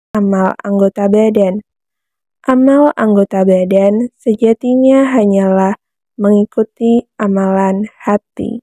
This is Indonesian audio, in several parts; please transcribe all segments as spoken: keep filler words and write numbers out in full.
amal anggota badan. Amal anggota badan sejatinya hanyalah mengikuti amalan hati.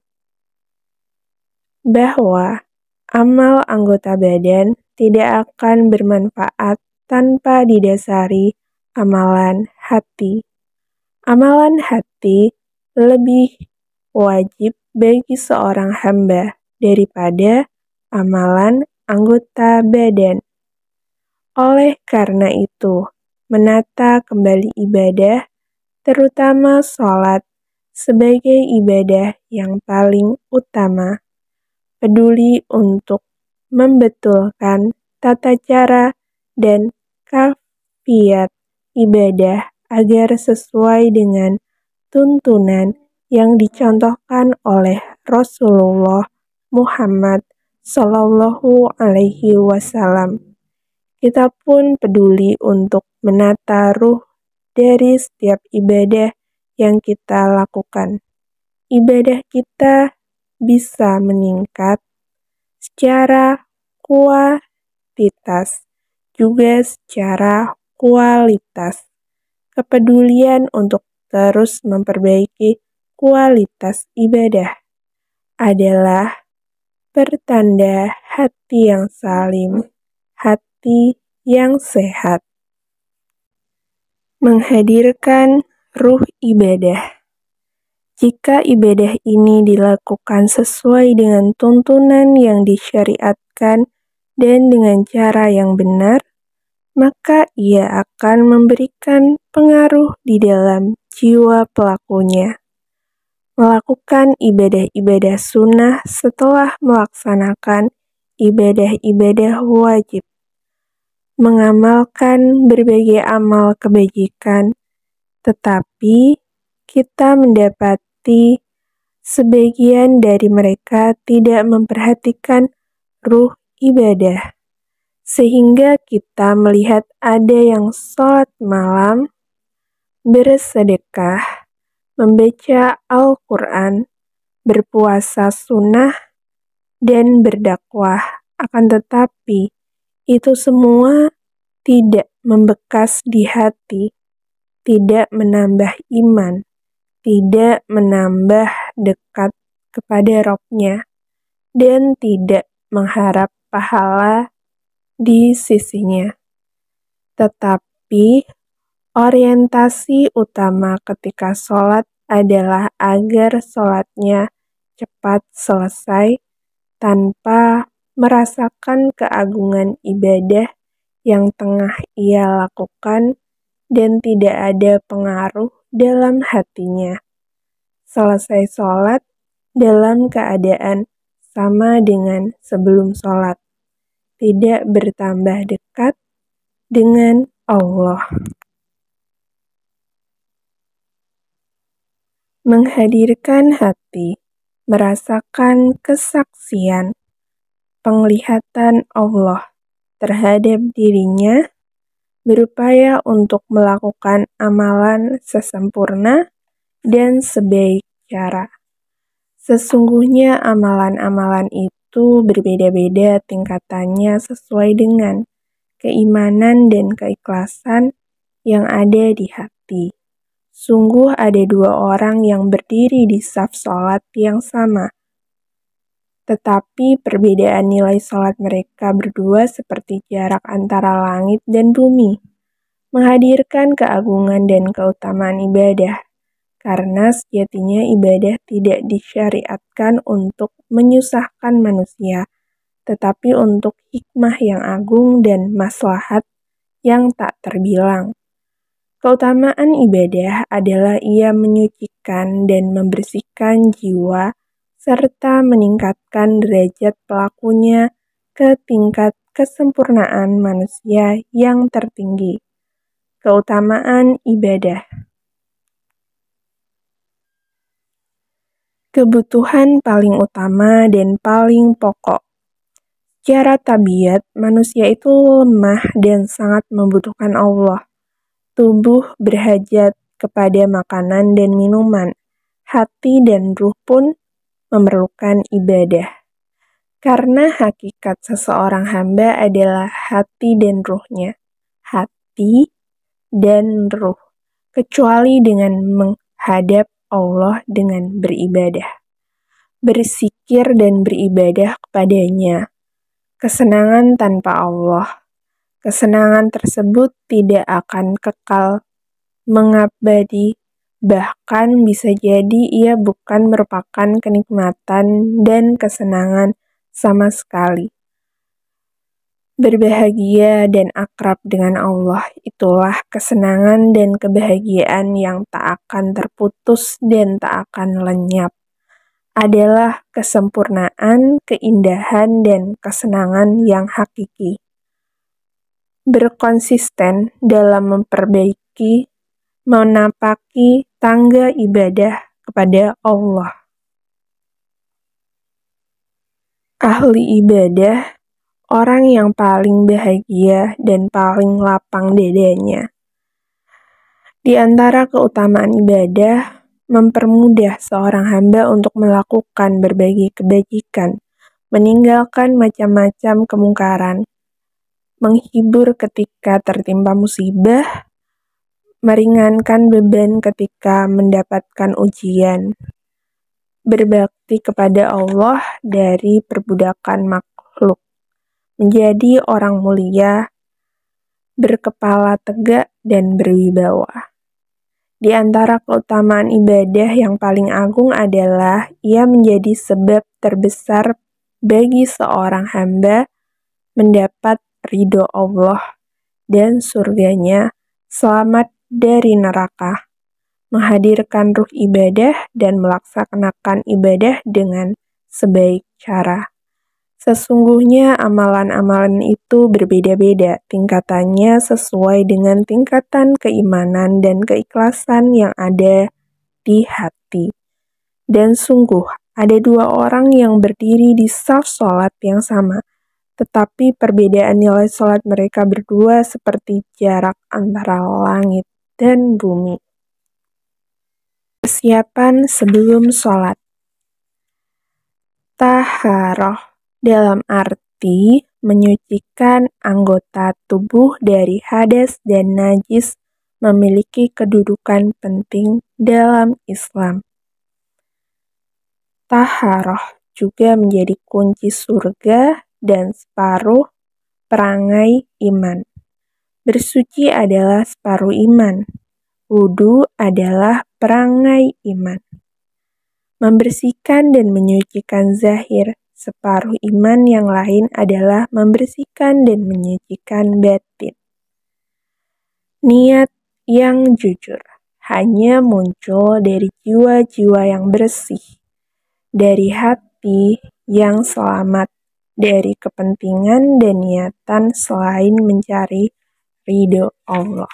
Bahwa amal anggota badan tidak akan bermanfaat tanpa didasari amalan hati. Amalan hati lebih wajib bagi seorang hamba daripada amalan anggota badan. Oleh karena itu, menata kembali ibadah, terutama sholat, sebagai ibadah yang paling utama. Peduli untuk membetulkan tata cara dan kaifiat ibadah agar sesuai dengan tuntunan yang dicontohkan oleh Rasulullah Muhammad Sallallahu Alaihi Wasallam. Kita pun peduli untuk menata ruh dari setiap ibadah yang kita lakukan. Ibadah kita bisa meningkat secara kuantitas, juga secara kualitas. Kepedulian untuk terus memperbaiki kualitas ibadah adalah pertanda hati yang salim, hati yang sehat. Menghadirkan ruh ibadah. Jika ibadah ini dilakukan sesuai dengan tuntunan yang disyariatkan dan dengan cara yang benar, maka ia akan memberikan pengaruh di dalam jiwa pelakunya. Melakukan ibadah-ibadah sunnah setelah melaksanakan ibadah-ibadah wajib. Mengamalkan berbagai amal kebajikan, tetapi kita mendapati sebagian dari mereka tidak memperhatikan ruh ibadah, sehingga kita melihat ada yang sholat malam, bersedekah, membaca Al-Quran, berpuasa sunnah, dan berdakwah, akan tetapi itu semua tidak membekas di hati, tidak menambah iman, tidak menambah dekat kepada Rabb-Nya, dan tidak mengharap pahala di sisinya. Tetapi orientasi utama ketika sholat adalah agar sholatnya cepat selesai tanpa merasakan keagungan ibadah yang tengah ia lakukan dan tidak ada pengaruh dalam hatinya. Selesai sholat dalam keadaan sama dengan sebelum sholat, tidak bertambah dekat dengan Allah. Menghadirkan hati, merasakan kesaksian, penglihatan Allah terhadap dirinya, berupaya untuk melakukan amalan sesempurna dan sebaik cara. Sesungguhnya amalan-amalan itu berbeda-beda tingkatannya sesuai dengan keimanan dan keikhlasan yang ada di hati. Sungguh ada dua orang yang berdiri di saf sholat yang sama, tetapi perbedaan nilai sholat mereka berdua seperti jarak antara langit dan bumi. Menghadirkan keagungan dan keutamaan ibadah, karena sejatinya ibadah tidak disyariatkan untuk menyusahkan manusia, tetapi untuk hikmah yang agung dan maslahat yang tak terbilang. Keutamaan ibadah adalah ia menyucikan dan membersihkan jiwa, serta meningkatkan derajat pelakunya ke tingkat kesempurnaan manusia yang tertinggi. Keutamaan ibadah. Kebutuhan paling utama dan paling pokok. Secara tabiat, manusia itu lemah dan sangat membutuhkan Allah. Tubuh berhajat kepada makanan dan minuman. Hati dan ruh pun memerlukan ibadah. Karena hakikat seseorang hamba adalah hati dan ruhnya. Hati dan ruh. Kecuali dengan menghadap Allah dengan beribadah. Berzikir dan beribadah kepadanya. Kesenangan tanpa Allah. Kesenangan tersebut tidak akan kekal mengabadi, bahkan bisa jadi ia bukan merupakan kenikmatan dan kesenangan sama sekali. Berbahagia dan akrab dengan Allah, itulah kesenangan dan kebahagiaan yang tak akan terputus dan tak akan lenyap. Adalah kesempurnaan, keindahan, dan kesenangan yang hakiki. Berkonsisten dalam memperbaiki, menapaki tangga ibadah kepada Allah. Ahli ibadah, orang yang paling bahagia dan paling lapang dadanya. Di antara keutamaan ibadah, mempermudah seorang hamba untuk melakukan berbagai kebajikan, meninggalkan macam-macam kemungkaran, menghibur ketika tertimpa musibah, meringankan beban ketika mendapatkan ujian, berbakti kepada Allah dari perbudakan makhluk, menjadi orang mulia, berkepala tegak, dan berwibawa. Di antara keutamaan ibadah yang paling agung adalah ia menjadi sebab terbesar bagi seorang hamba mendapat ridho Allah dan surganya, selamat dari neraka, menghadirkan ruh ibadah dan melaksanakan ibadah dengan sebaik cara. Sesungguhnya amalan-amalan itu berbeda-beda tingkatannya sesuai dengan tingkatan keimanan dan keikhlasan yang ada di hati. Dan sungguh, ada dua orang yang berdiri di saf sholat yang sama, tetapi perbedaan nilai sholat mereka berdua seperti jarak antara langit dan bumi. Persiapan sebelum sholat. Taharoh dalam arti menyucikan anggota tubuh dari hadas dan najis memiliki kedudukan penting dalam Islam. Taharoh juga menjadi kunci surga dan separuh perangai iman. Bersuci adalah separuh iman. Wudu adalah perangai iman. Membersihkan dan menyucikan zahir, separuh iman yang lain adalah membersihkan dan menyucikan batin. Niat yang jujur hanya muncul dari jiwa-jiwa yang bersih, dari hati yang selamat, dari kepentingan dan niatan selain mencari ridho Allah.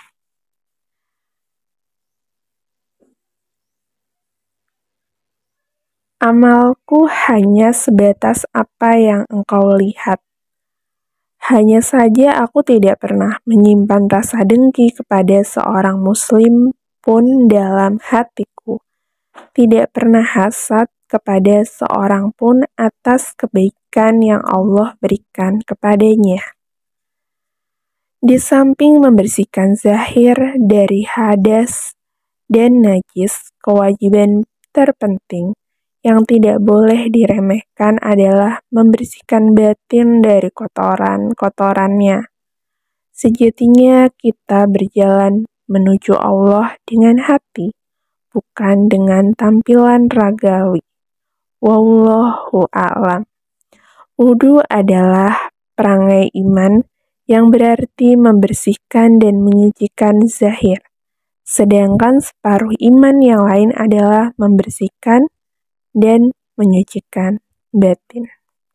Amalku hanya sebatas apa yang engkau lihat. Hanya saja aku tidak pernah menyimpan rasa dengki kepada seorang muslim pun dalam hatiku. Tidak pernah hasad kepada seorang pun atas kebaikan yang Allah berikan kepadanya. Di samping membersihkan zahir dari hadas dan najis, kewajiban terpenting yang tidak boleh diremehkan adalah membersihkan batin dari kotoran-kotorannya. Sejatinya kita berjalan menuju Allah dengan hati, bukan dengan tampilan ragawi. Wallahu a'lam. Wudu adalah perangai iman yang berarti membersihkan dan menyucikan zahir. Sedangkan separuh iman yang lain adalah membersihkan dan menyucikan batin.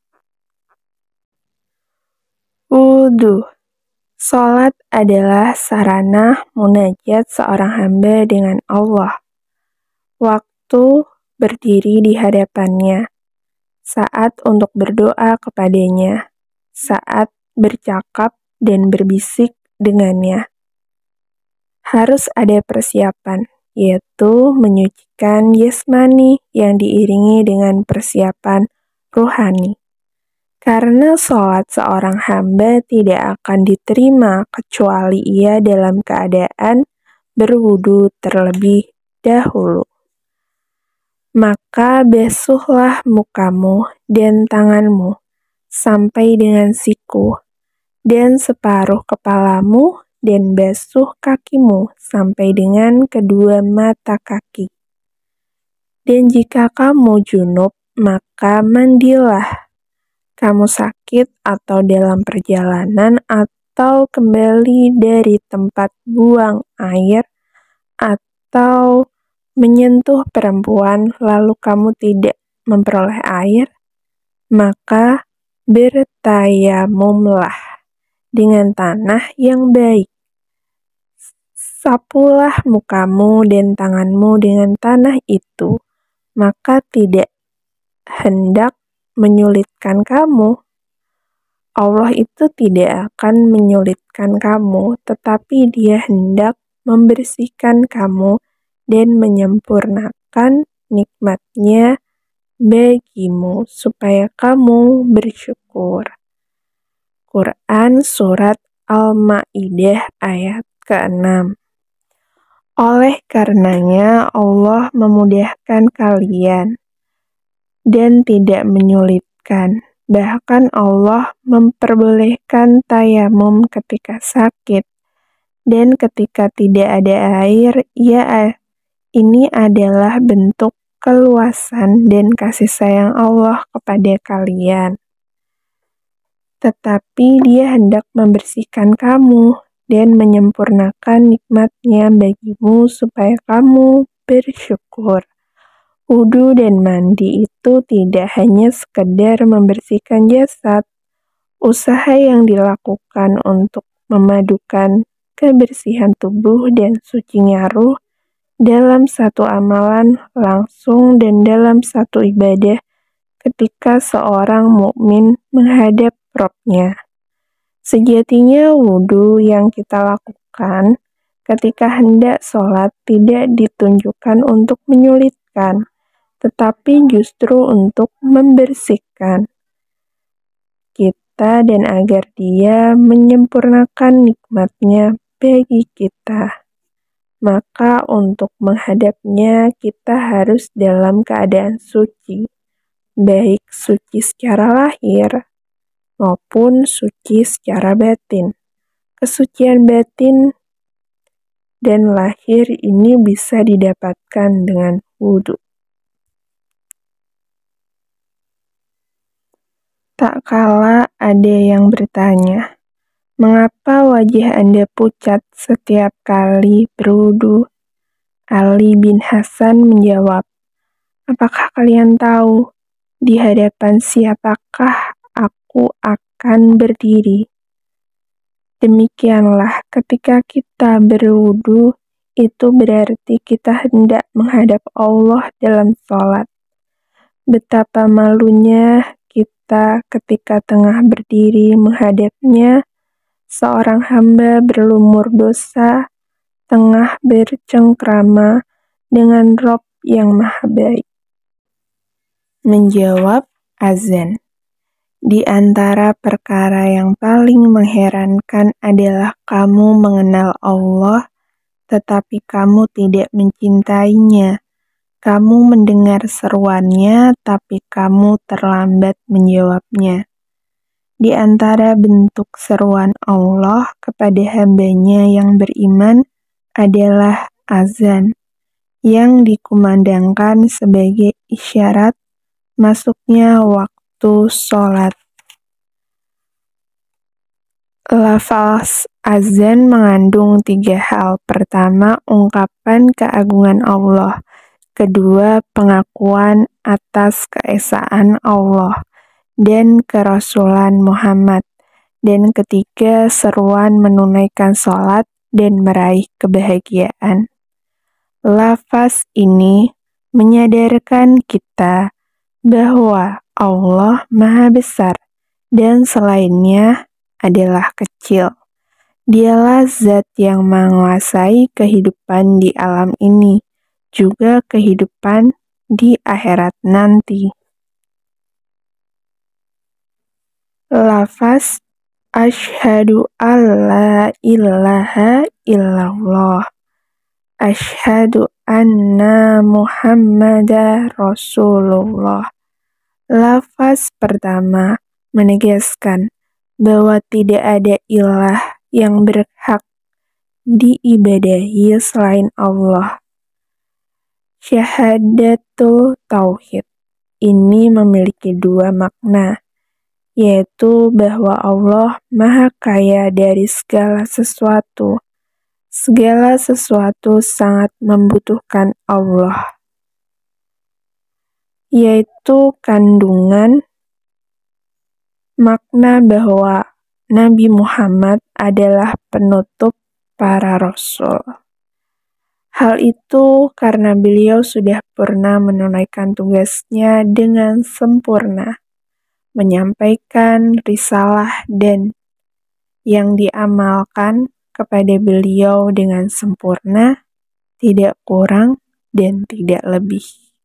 Wudu. Salat adalah sarana munajat seorang hamba dengan Allah. Waktu berdiri di hadapannya, saat untuk berdoa kepadanya, saat bercakap dan berbisik dengannya. Harus ada persiapan, yaitu menyucikan jasmani yang diiringi dengan persiapan rohani. Karena sholat seorang hamba tidak akan diterima kecuali ia dalam keadaan berwudu terlebih dahulu. Maka basuhlah mukamu dan tanganmu sampai dengan siku, dan separuh kepalamu, dan basuh kakimu sampai dengan kedua mata kaki. Dan jika kamu junub, maka mandilah. Kamu sakit atau dalam perjalanan atau kembali dari tempat buang air atau menyentuh perempuan lalu kamu tidak memperoleh air, maka bertayamumlah dengan tanah yang baik. Sapulah mukamu dan tanganmu dengan tanah itu, maka tidak hendak menyulitkan kamu. Allah itu tidak akan menyulitkan kamu, tetapi Dia hendak membersihkan kamu dan menyempurnakan nikmat-Nya bagimu supaya kamu bersyukur. Quran Surat Al-Ma'idah ayat keenam. Oleh karenanya Allah memudahkan kalian dan tidak menyulitkan. Bahkan Allah memperbolehkan tayamum ketika sakit dan ketika tidak ada air. Ya, ini adalah bentuk keluasan dan kasih sayang Allah kepada kalian. Tetapi Dia hendak membersihkan kamu dan menyempurnakan nikmat-Nya bagimu supaya kamu bersyukur. Wudu dan mandi itu tidak hanya sekedar membersihkan jasad. Usaha yang dilakukan untuk memadukan kebersihan tubuh dan sucinya ruh dalam satu amalan langsung dan dalam satu ibadah ketika seorang mukmin menghadap Rabb-Nya. Sejatinya wudu yang kita lakukan ketika hendak sholat tidak ditunjukkan untuk menyulitkan, tetapi justru untuk membersihkan kita dan agar Dia menyempurnakan nikmat-Nya bagi kita. Maka untuk menghadapnya kita harus dalam keadaan suci, baik suci secara lahir maupun suci secara batin. Kesucian batin dan lahir ini bisa didapatkan dengan wudu. Tak kala ada yang bertanya, mengapa wajah Anda pucat setiap kali berwudu? Ali bin Hasan menjawab, apakah kalian tahu di hadapan siapakah aku akan berdiri? Demikianlah ketika kita berwudu, itu berarti kita hendak menghadap Allah dalam sholat. Betapa malunya kita ketika tengah berdiri menghadapnya, seorang hamba berlumur dosa, tengah bercengkrama dengan Rabb yang maha baik. Menjawab azan. Di antara perkara yang paling mengherankan adalah kamu mengenal Allah, tetapi kamu tidak mencintainya. Kamu mendengar seruannya, tapi kamu terlambat menjawabnya. Di antara bentuk seruan Allah kepada hambanya yang beriman adalah azan, yang dikumandangkan sebagai isyarat masuknya waktu sholat. Lafaz azan mengandung tiga hal. Pertama, ungkapan keagungan Allah. Kedua, pengakuan atas keesaan Allah dan kerasulan Muhammad. Dan ketiga, seruan menunaikan sholat dan meraih kebahagiaan. Lafaz ini menyadarkan kita bahwa Allah Maha Besar dan selainnya adalah kecil. Dialah zat yang menguasai kehidupan di alam ini, juga kehidupan di akhirat nanti. Lafaz Asyhadu alla ilaha illallah, Asyhadu anna Muhammadar Rasulullah. Lafaz pertama menegaskan bahwa tidak ada ilah yang berhak diibadahi selain Allah. Syahadatul Tauhid ini memiliki dua makna, yaitu bahwa Allah Maha Kaya dari segala sesuatu. Segala sesuatu sangat membutuhkan Allah, yaitu kandungan makna bahwa Nabi Muhammad adalah penutup para rasul. Hal itu karena beliau sudah pernah menunaikan tugasnya dengan sempurna, menyampaikan risalah dan yang diamalkan kepada beliau dengan sempurna, tidak kurang dan tidak lebih.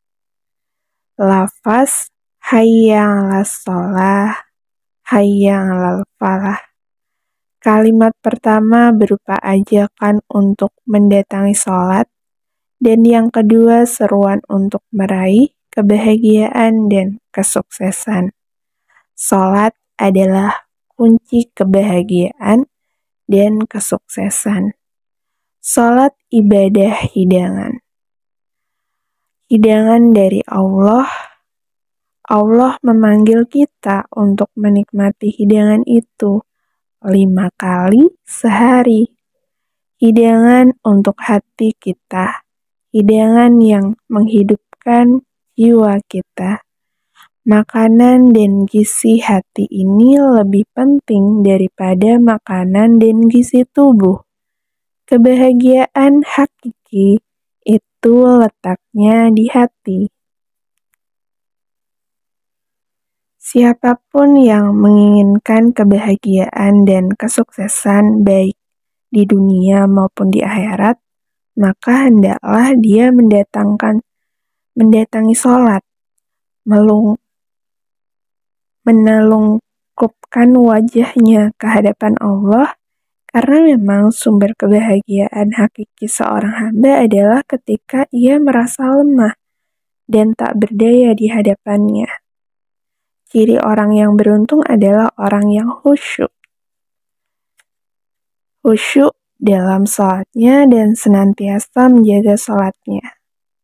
Lafaz hayya 'alas shalah, hayya 'alal falah. Kalimat pertama berupa ajakan untuk mendatangi sholat, dan yang kedua seruan untuk meraih kebahagiaan dan kesuksesan. Sholat adalah kunci kebahagiaan dan kesuksesan. Sholat ibadah hidangan. Hidangan dari Allah. Allah memanggil kita untuk menikmati hidangan itu lima kali sehari. Hidangan untuk hati kita. Hidangan yang menghidupkan jiwa kita. Makanan dan gizi hati ini lebih penting daripada makanan dan gizi tubuh. Kebahagiaan hakiki itu letaknya di hati. Siapapun yang menginginkan kebahagiaan dan kesuksesan baik di dunia maupun di akhirat, maka hendaklah dia mendatangkan mendatangi sholat, melung menelungkupkan wajahnya ke hadapan Allah, karena memang sumber kebahagiaan hakiki seorang hamba adalah ketika ia merasa lemah dan tak berdaya di hadapannya. Ciri orang yang beruntung adalah orang yang khusyuk. Khusyuk dalam sholatnya dan senantiasa menjaga sholatnya.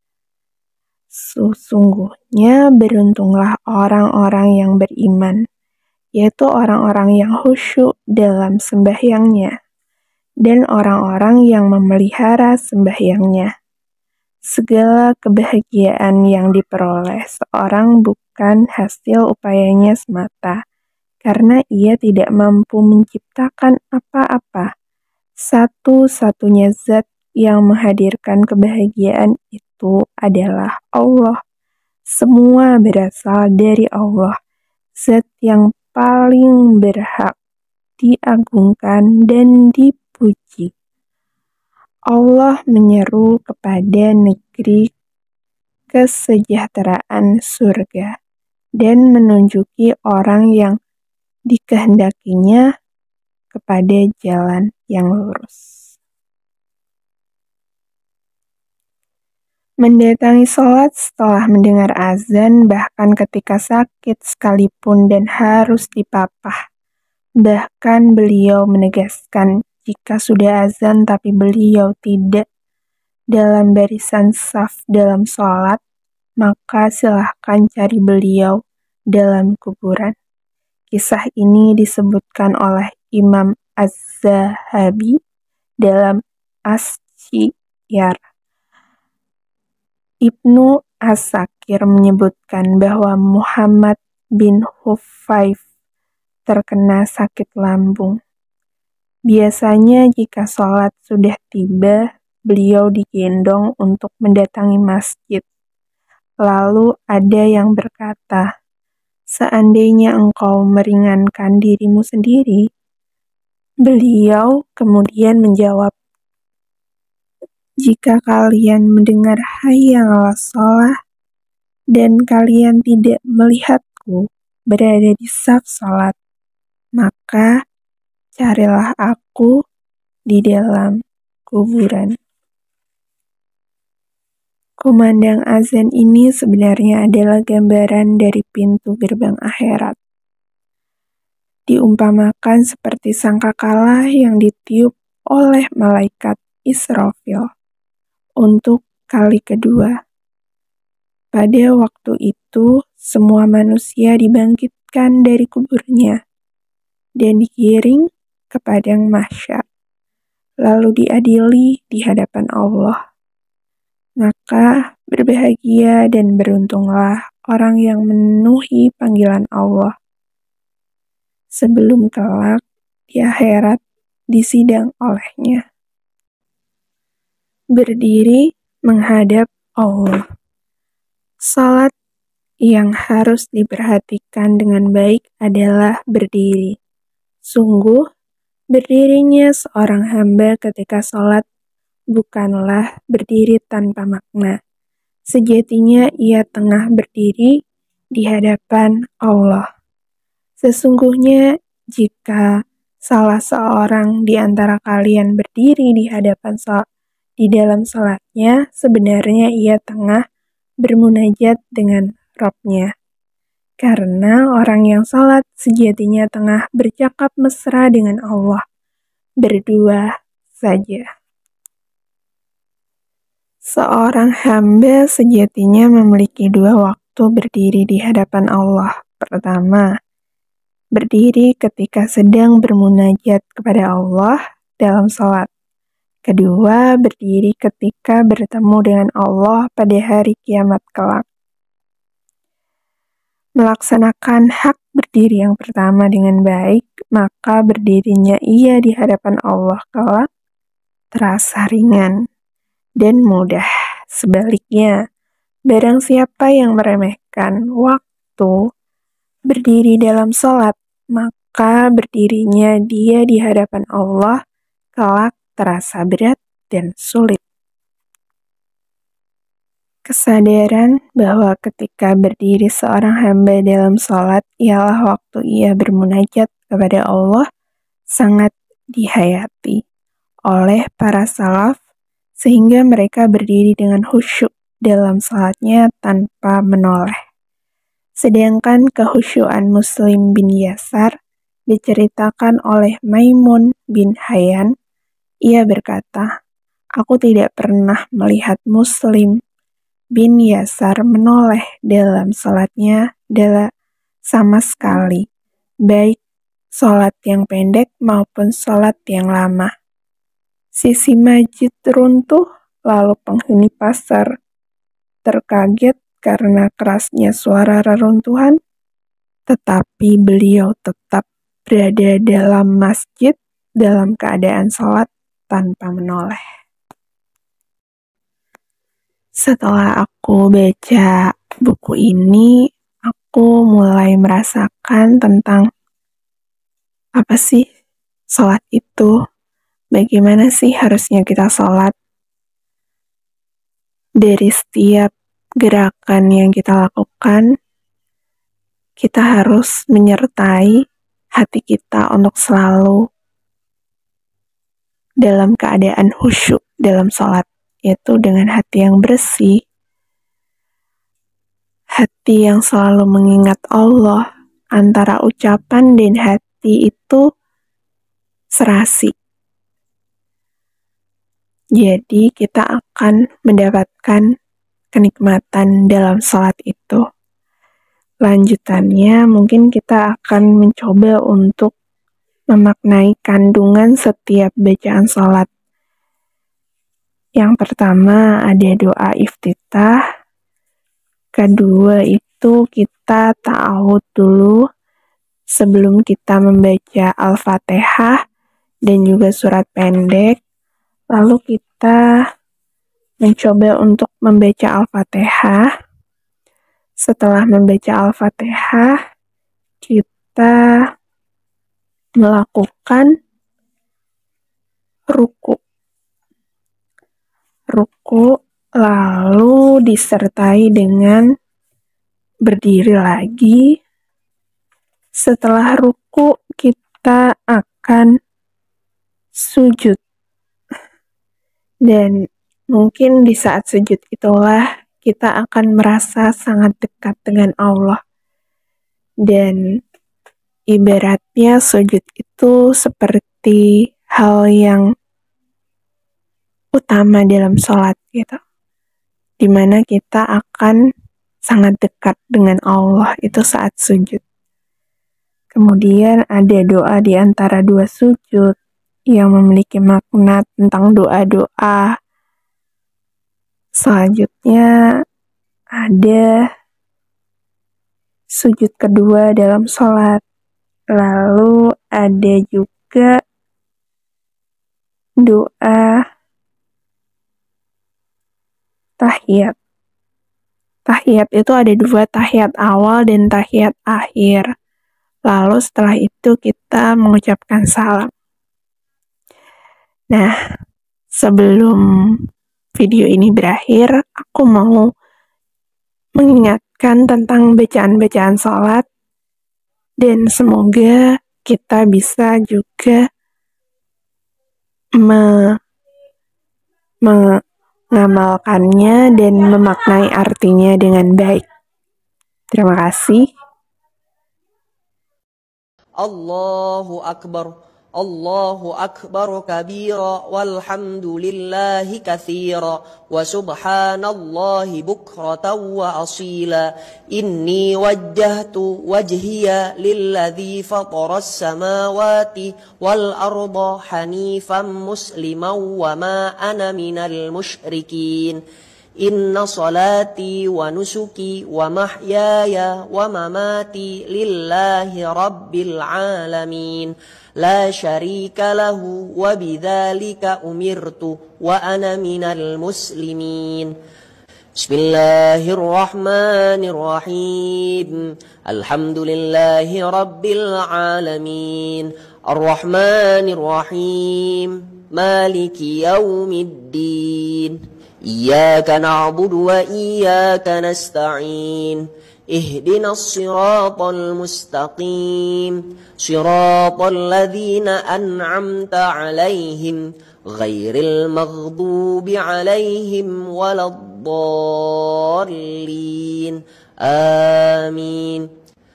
Sesungguhnya beruntunglah orang-orang yang beriman, yaitu orang-orang yang khusyuk dalam sembahyangnya, dan orang-orang yang memelihara sembahyangnya. Segala kebahagiaan yang diperoleh seorang bukan hasil upayanya semata, karena ia tidak mampu menciptakan apa-apa. Satu-satunya zat yang menghadirkan kebahagiaan itu adalah Allah. Semua berasal dari Allah, zat yang paling berhak diagungkan dan dipuji. Allah menyeru kepada negeri kesejahteraan surga dan menunjuki orang yang dikehendakinya kepada jalan yang lurus. Mendatangi sholat setelah mendengar azan, bahkan ketika sakit sekalipun dan harus dipapah. Bahkan beliau menegaskan, jika sudah azan tapi beliau tidak dalam barisan saf dalam sholat, maka silahkan cari beliau dalam kuburan. Kisah ini disebutkan oleh Imam Az-Zahabi dalam As-Syiar. Ibnu As-Sakir menyebutkan bahwa Muhammad bin Hufayf terkena sakit lambung. Biasanya jika sholat sudah tiba, beliau digendong untuk mendatangi masjid. Lalu ada yang berkata, "Seandainya engkau meringankan dirimu sendiri." Beliau kemudian menjawab, "Jika kalian mendengar hayya 'alas shalah dan kalian tidak melihatku berada di saf salat, maka carilah aku di dalam kuburan. Kumandang azan ini sebenarnya adalah gambaran dari pintu gerbang akhirat. Diumpamakan seperti sangkakala yang ditiup oleh malaikat Israfil untuk kali kedua. Pada waktu itu, semua manusia dibangkitkan dari kuburnya dan digiring ke padang mahsyar, lalu diadili di hadapan Allah. Maka berbahagia dan beruntunglah orang yang memenuhi panggilan Allah sebelum kelak di akhirat disidang olehnya. Berdiri menghadap Allah. Salat yang harus diperhatikan dengan baik adalah berdiri. Sungguh, berdirinya seorang hamba ketika salat bukanlah berdiri tanpa makna. Sejatinya ia tengah berdiri di hadapan Allah. Sesungguhnya jika salah seorang di antara kalian berdiri di hadapan salat, di dalam salatnya, sebenarnya ia tengah bermunajat dengan Rabb-nya. Karena orang yang salat sejatinya tengah bercakap mesra dengan Allah, berdua saja. Seorang hamba sejatinya memiliki dua waktu berdiri di hadapan Allah. Pertama, berdiri ketika sedang bermunajat kepada Allah dalam salat. Kedua, berdiri ketika bertemu dengan Allah pada hari kiamat kelak. Melaksanakan hak berdiri yang pertama dengan baik, maka berdirinya ia di hadapan Allah kelak terasa ringan dan mudah. Sebaliknya, barang siapa yang meremehkan waktu berdiri dalam salat, maka berdirinya dia di hadapan Allah kelak terasa berat dan sulit. Kesadaran bahwa ketika berdiri seorang hamba dalam salat ialah waktu ia bermunajat kepada Allah sangat dihayati oleh para salaf, sehingga mereka berdiri dengan khusyuk dalam salatnya tanpa menoleh. Sedangkan kehusyuan Muslim bin Yasar diceritakan oleh Maimun bin Hayyan. Ia berkata, "Aku tidak pernah melihat Muslim bin Yasar menoleh dalam salatnya dalam sama sekali, baik salat yang pendek maupun salat yang lama. Sisi masjid runtuh, lalu penghuni pasar terkaget karena kerasnya suara reruntuhan, tetapi beliau tetap berada dalam masjid dalam keadaan salat tanpa menoleh." Setelah aku baca buku ini, aku mulai merasakan tentang apa sih salat itu, bagaimana sih harusnya kita salat. Dari setiap gerakan yang kita lakukan, kita harus menyertai hati kita untuk selalu dalam keadaan khusyuk dalam salat, yaitu dengan hati yang bersih, hati yang selalu mengingat Allah. Antara ucapan dan hati itu serasi. Jadi kita akan mendapatkan kenikmatan dalam salat itu. Lanjutannya mungkin kita akan mencoba untuk memaknai kandungan setiap bacaan salat. Yang pertama ada doa iftitah. Kedua itu kita ta'awud dulu sebelum kita membaca Al-Fatihah dan juga surat pendek. Lalu kita mencoba untuk membaca Al-Fatihah. Setelah membaca Al-Fatihah, kita melakukan ruku. Ruku lalu disertai dengan berdiri lagi. Setelah ruku, kita kita akan sujud. Dan mungkin di saat sujud itulah kita akan merasa sangat dekat dengan Allah. Dan ibaratnya sujud itu seperti hal yang utama dalam sholat gitu. Dimana kita akan sangat dekat dengan Allah itu saat sujud. Kemudian ada doa di antara dua sujud yang memiliki makna tentang doa-doa. Selanjutnya ada sujud kedua dalam sholat. Lalu ada juga doa tahiyat. Tahiyat itu ada dua, tahiyat awal dan tahiyat akhir. Lalu setelah itu kita mengucapkan salam. Nah, sebelum video ini berakhir, aku mau mengingatkan tentang bacaan-bacaan sholat. Dan semoga kita bisa juga me mengamalkannya dan memaknai artinya dengan baik. Terima kasih. Allahu Akbar, Allahu Akbar kabira, walhamdulillahi kathira, wa subhanallahi bukratan wa asila. Inni wajjahtu wajhiya lilladhi fataras samawati wal arda hanifan musliman wa ma ana minal musyrikin. Inna salati wa nusuki wa mahyaya wa mamati lillahi rabbil alamin. La syarika lahu wa bidzalika umirtu wa ana minal muslimin. Bismillahirrahmanirrahim. Alhamdulillahi rabbil alamin. Ar-Rahmanirrahim. Maliki yaumiddin. Iyyaka na'budu wa iyyaka nasta'in. Ihdinas siratal mustaqim. Siratal ladzina an'amta 'alaihim ghairil maghdubi 'alaihim waladdallin. Amin.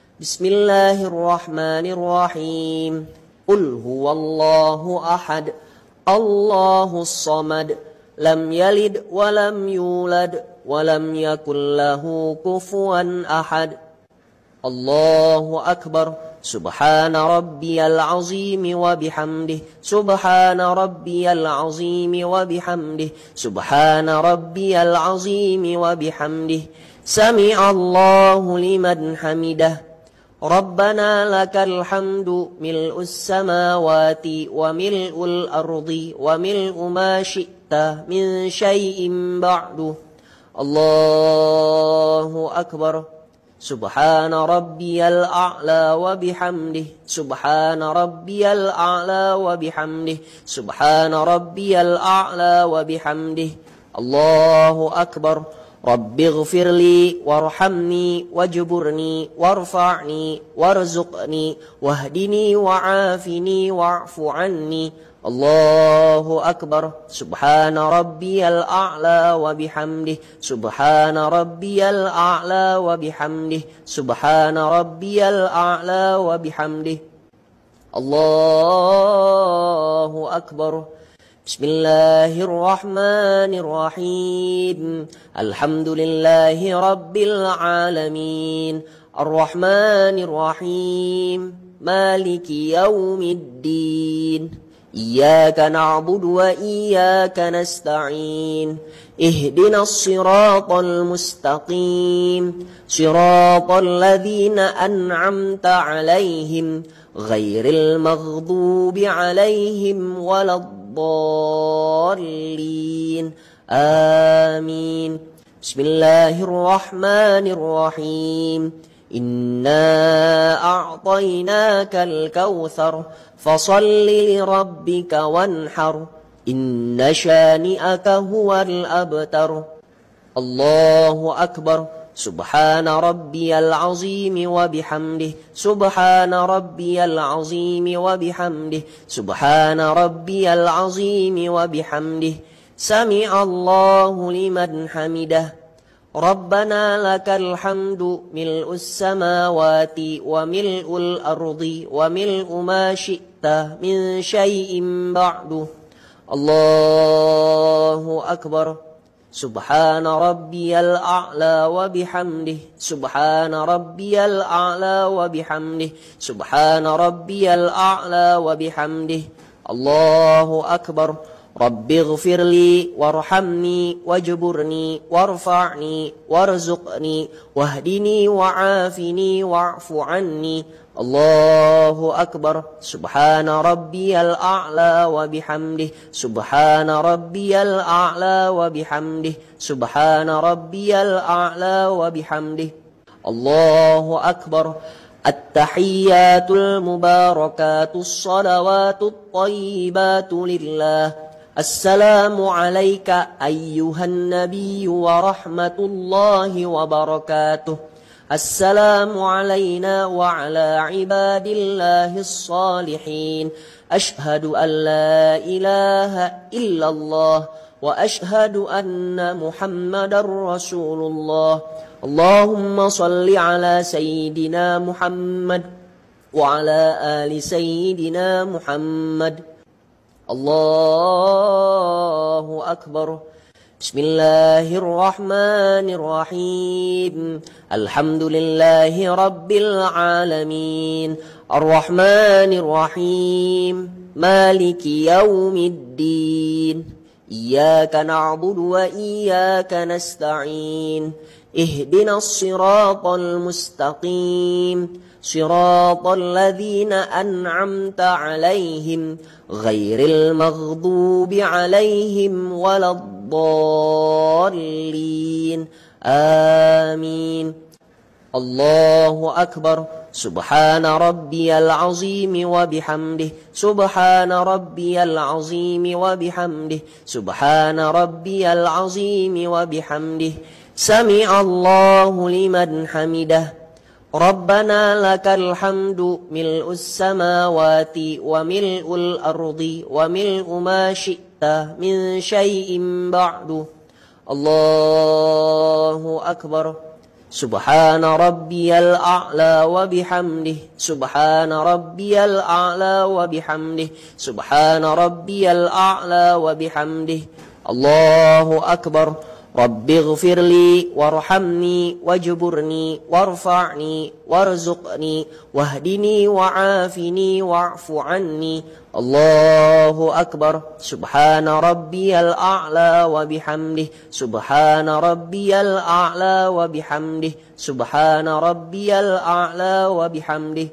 Bismillahirrahmanirrahim. Qul huwallahu ahad. Allahus samad. Lam yalid wa lam yulad wa lam yakul lahu kufuwan ahad. Allahu akbar. Subhana rabbiyal azim wa bihamdih. Subhana rabbiyal azim wa bihamdih. Subhana rabbiyal azim wa bihamdih. Sami'allahu liman hamidah. Rabbana lakal hamdu mil'us samawati wa mil'ul ardi wa mil'u ma syi'ta min syai'in ba'du. Allahu akbar. Subhana rabbiyal a'la wa bihamdih. Subhana rabbiyal a'la wa bihamdih. Subhana rabbiyal a'la wa bihamdih. Allahu akbar. Rabbi ghfirli warhamni wajburni warfa'ni warzuqni wahdini wa'afini wa'fu anni. Allahu akbar. Subhana rabbiyal a'la wa bihamdih. Subhana rabbiyal a'la wa bihamdih. Subhana rabbiyal a'la wa bihamdih. Allahu akbar. Bismillahirrahmanirrahim. Alhamdulillahi rabbil alamin. Ar-Rahmanirrahim. Maliki yaumiddin. Iyyaka na'budu wa iyyaka nasta'in. Ihdinas siratal mustaqim. Siratal ladzina an'amta 'alaihim ghairil maghdubi 'alaihim waladdallin. Amin. Bismillahirrahmanirrahim. Inna a'tainakal kautsar fasalli lirabbika wanhar. Inna syani'aka huwal abtar. Allahu akbar. سبحان ربي العظيم وبحمده سبحان ربي العظيم وبحمده سبحان ربي العظيم وبحمده سمع الله لمن حمده ربنا لك الحمد ملء السماوات وملء الأرض وملء ما شئت من شيء بعد الله أكبر سبحان ربي الأعلى وبحمده سبحان ربي الأعلى وبحمده سبحان ربي الأعلى وبحمده الله أكبر رب اغفر لي وارحمني واجبرني وارفعني وارزقني واهدني وعافني واعف عني الله أكبر سبحان ربي الأعلى وبحمده سبحان ربي الأعلى وبحمده سبحان ربي الأعلى وبحمده الله أكبر التحيات المباركات الصلوات الطيبات لله السلام عليك أيها النبي ورحمة الله وبركاته السلام علينا وعلى عباد الله الصالحين أشهد أن لا إله إلا الله وأشهد أن محمدا رسول الله اللهم صل على سيدنا محمد وعلى آل سيدنا محمد الله أكبر بسم الله الرحمن الرحيم الحمد لله رب العالمين الرحمن الرحيم مالك يوم الدين إياك نعبد وإياك نستعين اهدنا الصراط المستقيم صراط الذين أنعمت عليهم غير المغضوب عليهم ولا الضالين آمين الله أكبر سبحان ربي العظيم وبحمده سبحان ربي العظيم وبحمده سبحان ربي العظيم وبحمده سمع الله لمن حمده ربنا لك الحمد ملء السماوات وملء الأرض وملء ما شئت من شيء بعد الله أكبر سبحان ربي الأعلى وبحمده سبحان ربي الأعلى وبحمده سبحان ربي الأعلى وبحمده الله أكبر رب اغفر لي وارحمني واجبرني وارفعني وارزقني واهدني وعافني واعف عني الله أكبر سبحان ربي الأعلى وبحمده سبحان ربي الأعلى وبحمده سبحان ربي الأعلى وبحمده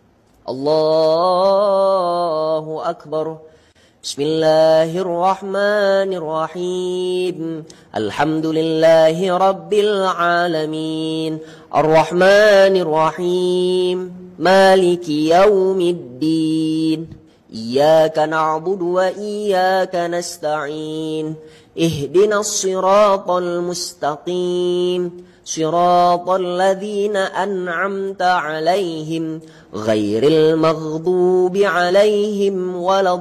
الله أكبر بسم الله الرحمن الرحيم الحمد لله رب العالمين الرحمن الرحيم مالك يوم الدين إياك نعبد وإياك نستعين اهدنا الصراط المستقيم صراط الذين أنعمت عليهم غير المغضوب عليهم ولا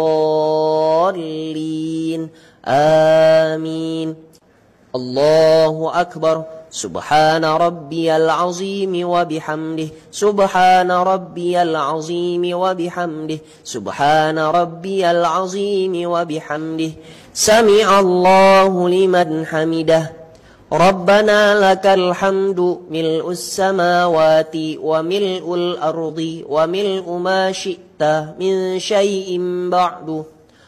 الضالين آمين الله أكبر سبحان ربي العظيم وبحمده سبحان ربي العظيم وبحمده سبحان ربي العظيم وبحمده سمع الله لمن حمده ربنا لك الحمد ملء السماوات وملء الأرض وملء ما شئت من شيء بعد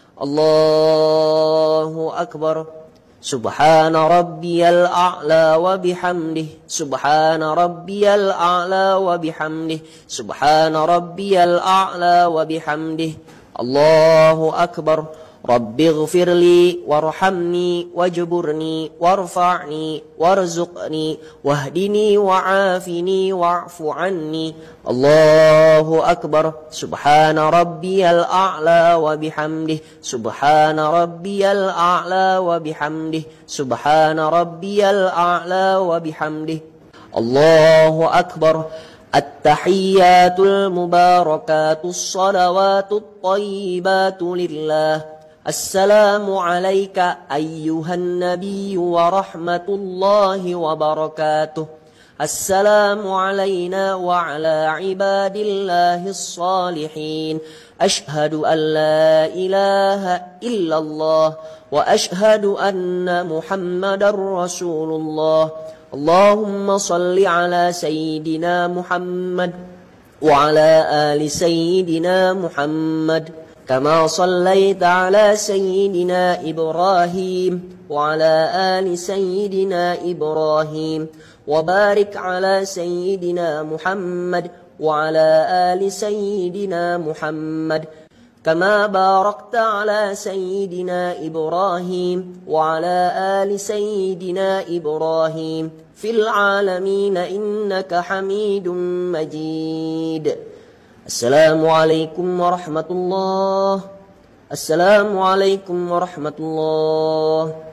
الله أكبر سبحان ربي الأعلى وبحمده سبحان ربي الأعلى وبحمده سبحان ربي الأعلى وبحمده الله أكبر رب اغفر لي وارحمني واجبرني وارفعني وارزقني واهدني وعافني واعف عني. الله أكبر. سبحان ربي الأعلى وبحمده سبحان ربي الأعلى وبحمده سبحان ربي الأعلى وبحمده. الله أكبر. التحيات المباركات الصلوات الطيبات لله. السلام عليك أيها النبي ورحمة الله وبركاته. السلام علينا وعلى عباد الله الصالحين. أشهد أن لا إله إلا الله وأشهد أن محمد رسول الله. اللهم صل على سيدنا محمد وعلى آل سيدنا محمد كما صليت على سيدنا إبراهيم وعلى آل سيدنا إبراهيم وبارك على سيدنا محمد وعلى آل سيدنا محمد كما باركت على سيدنا إبراهيم وعلى آل سيدنا إبراهيم في العالمين إنك حميد مجيد. السلام عليكم ورحمة الله. السلام عليكم ورحمة الله.